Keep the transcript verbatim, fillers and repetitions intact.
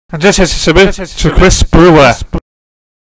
And this is a bit to Chris Brewer.